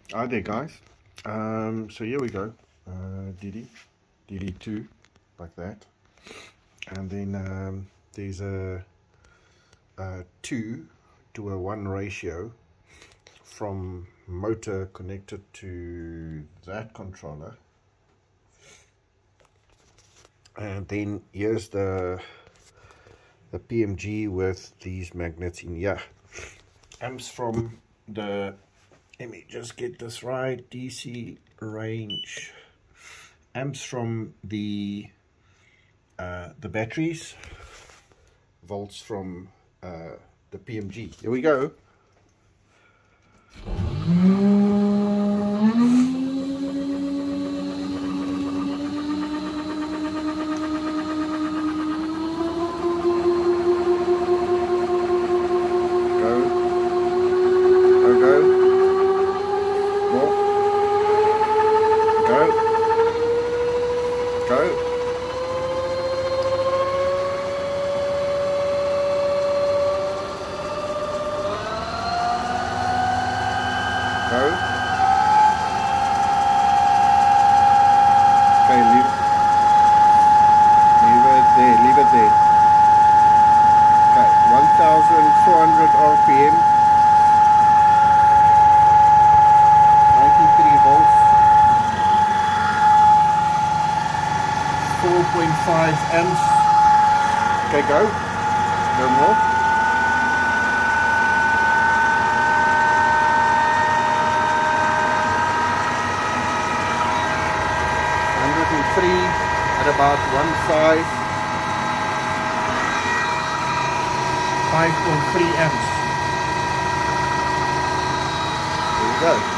Hi there, guys. So here we go. DD2, like that. And then there's a 2 to a 1 ratio from motor connected to that controller. And then here's the PMG with these magnets in here. Amps from the, let me just get this right, DC range. Amps from the batteries, volts from the PMG. Here we go. Leave it there. Okay, 1,400 RPM, 93 volts, 4.5 amps. Okay, go. No more. At about 1.5, 5.3 amps. There you go.